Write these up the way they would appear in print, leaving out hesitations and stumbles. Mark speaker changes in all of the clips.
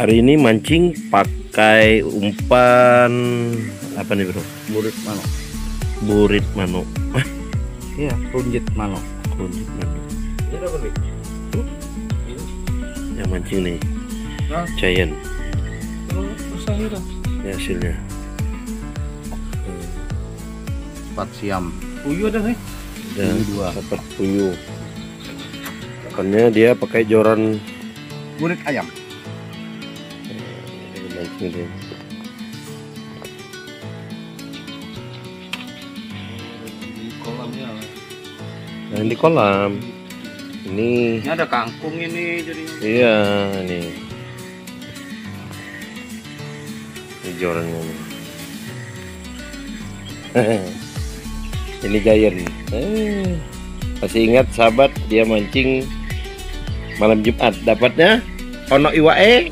Speaker 1: Hari ini mancing pakai umpan apa nih bro?
Speaker 2: Burit manuk.
Speaker 1: Burit manuk.
Speaker 2: Iya, kunjit manuk.
Speaker 1: Kunjit manuk.
Speaker 2: Ini apa nih?
Speaker 1: Yang mancing nih,
Speaker 2: Nah,
Speaker 1: Giant.
Speaker 2: usaha
Speaker 1: Ini hasilnya.
Speaker 2: Empat siam. Puyuh ada nih?
Speaker 1: Dan
Speaker 2: dua.
Speaker 1: dapat puyuh. Ikannya dia pakai joran
Speaker 2: Burit ayam.
Speaker 1: mancing dia.
Speaker 2: Di kolamnya.
Speaker 1: Nah, di kolam. Ini
Speaker 2: Ada kangkung ini jadi.
Speaker 1: iya nih. Ini jorannya nih. Ini Giant. Masih ingat sahabat, dia mancing malam Jumat, dapatnya ono iwae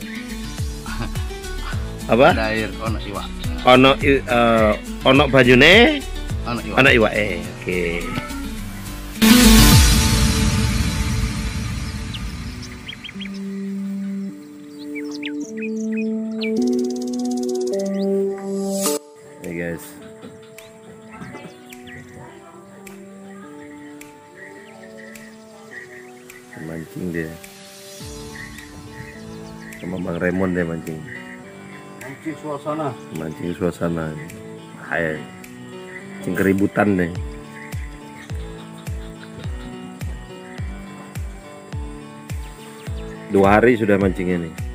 Speaker 1: apa?
Speaker 2: Ada air ono iwa.
Speaker 1: Ono bajune,
Speaker 2: Ono iwa.
Speaker 1: ono iwae. Oke. Nih guys. Mancing dia sama Bang Raymond dia mancing suasana hai mancing keributan deh. Dua hari sudah mancingnya nih.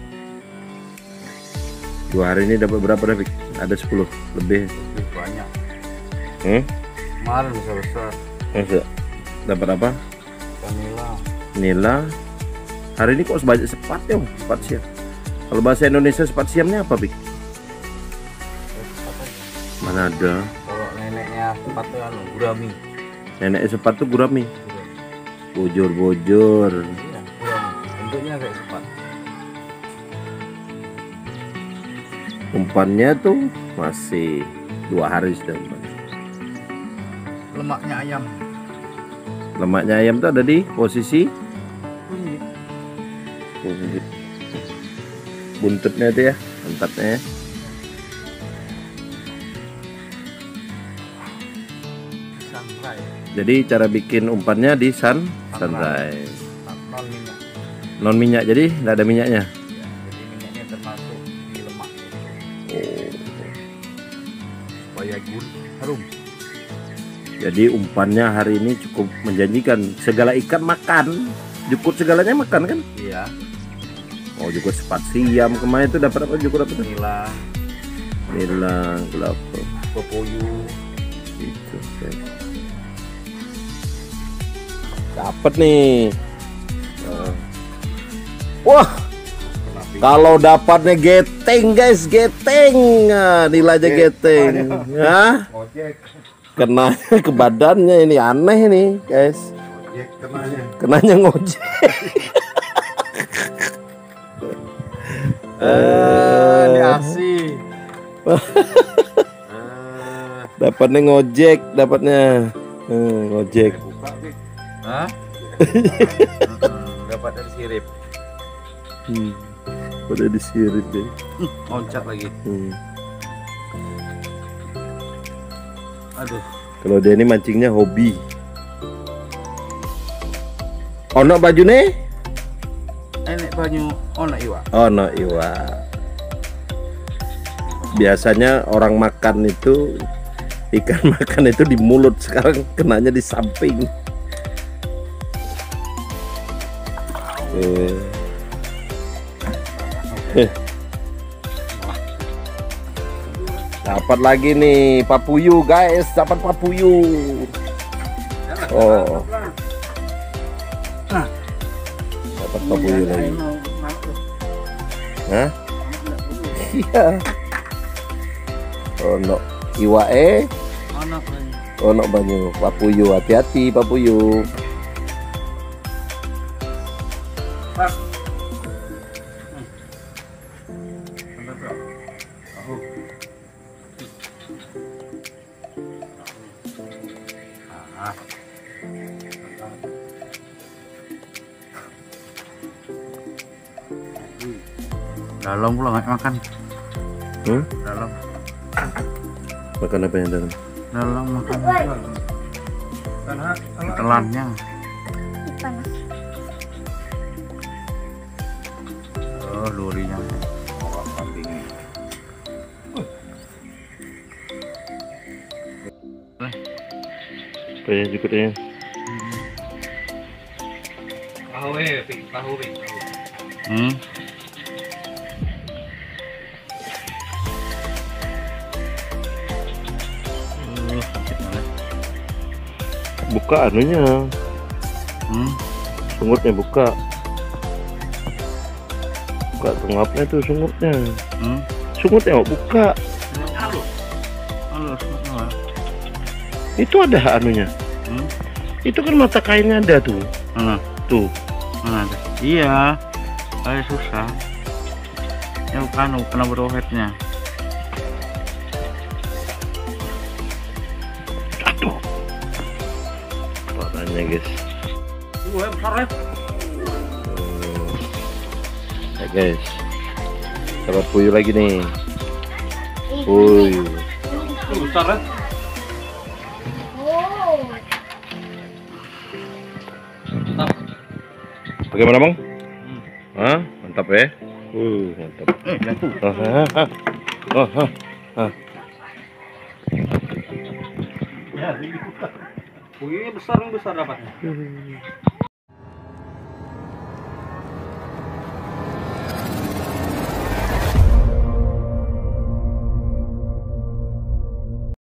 Speaker 1: 2 hari ini dapat berapa David? Ada 10 lebih.
Speaker 2: Lebih banyak.
Speaker 1: Kemarin
Speaker 2: besar.
Speaker 1: Dapat apa?
Speaker 2: Vanilla.
Speaker 1: Nila. Hari ini kok sebanyak sepat ya? Sepat siam. Kalau bahasa Indonesia sepat siamnya apa, Bik? Mana ada?
Speaker 2: Kalau neneknya sepat tuh gurami.
Speaker 1: Nenek sepat tuh gurami. Bojor-bojor.
Speaker 2: Iya, gurami. Bentuknya kayak sepat.
Speaker 1: Umpannya tuh masih 2 hari sudah umpan.
Speaker 2: Lemaknya ayam.
Speaker 1: Lemaknya ayam tuh ada di posisi buntutnya tuh ya, pantatnya ya.
Speaker 2: Sunrise.
Speaker 1: Jadi cara bikin umpannya di sunrise.
Speaker 2: Non minyak.
Speaker 1: Non minyak, jadi nggak ada minyaknya.
Speaker 2: Ya, jadi minyaknya termasuk di lemak.
Speaker 1: Oh.
Speaker 2: Supaya harum.
Speaker 1: Jadi umpannya hari ini cukup menjanjikan. Segala ikan makan, jukut segalanya makan kan?
Speaker 2: Iya.
Speaker 1: Oh, jukut sepat siam kemarin itu dapat apa? Jukut apa tuh?
Speaker 2: Nila,
Speaker 1: Nilang, kelapa.
Speaker 2: pepuyuh.
Speaker 1: Itu guys. Dapat nih. Wah, kalau dapatnya geteng guys, geteng. Nah, nilainya geteng. Hah?
Speaker 2: Ojek.
Speaker 1: Kenanya ke badannya ini aneh nih guys.
Speaker 2: Ojek kenanya.
Speaker 1: Kenanya ngojek.
Speaker 2: Ini asih.
Speaker 1: Dapatnya ngojek, dapatnya ngojek.
Speaker 2: Buka nih. Hah? Dapat dari sirip.
Speaker 1: Udah disirip deh.
Speaker 2: Loncat lagi. Aduh.
Speaker 1: Kalau dia ini mancingnya hobi. Ono bajune?
Speaker 2: Enek banyu ono iwa.
Speaker 1: Ono iwa. Biasanya orang makan itu ikan makan itu di mulut, sekarang kenanya di samping. Dapat lagi nih papuyuh guys, dapat papuyuh. Oh, dapat papuyuh lagi. Hah? Iya. Ono iwae, ono banyu papuyuh. Hati-hati papuyuh.
Speaker 2: Dalam pula nggak makan.
Speaker 1: Hmm?
Speaker 2: Dalam.
Speaker 1: Makan apa yang dalam?
Speaker 2: Dalam makan.
Speaker 3: Karena
Speaker 2: Telannya.
Speaker 4: Panas.
Speaker 2: Oh, durinya.
Speaker 1: Apa yang cukupnya?
Speaker 3: tahu.
Speaker 2: Hmm. Sakit banget.
Speaker 1: Buka anunya,
Speaker 2: Hmm.
Speaker 1: sungutnya buka. Buka tengapnya tuh sungutnya.
Speaker 2: Hmm.
Speaker 1: Sungutnya mau buka.
Speaker 2: Halo, semua.
Speaker 1: Itu ada anunya.
Speaker 2: Hmm.
Speaker 1: Itu kan mata kainnya ada tuh.
Speaker 2: Mana?
Speaker 1: Tuh.
Speaker 2: Mana ada? Iya. Kayak susah. Ya bukan, kena brohetnya.
Speaker 1: Aduh. Warnanya guys.
Speaker 3: Besar ya.
Speaker 1: Ya guys. Dapat puyuh lagi nih. Puyuh.
Speaker 3: Besar ya.
Speaker 4: Oh.
Speaker 1: Bagaimana bang? Hah? Mantap ya? Mantap.
Speaker 2: Jatuh.
Speaker 3: Puyuhnya besar dapatnya.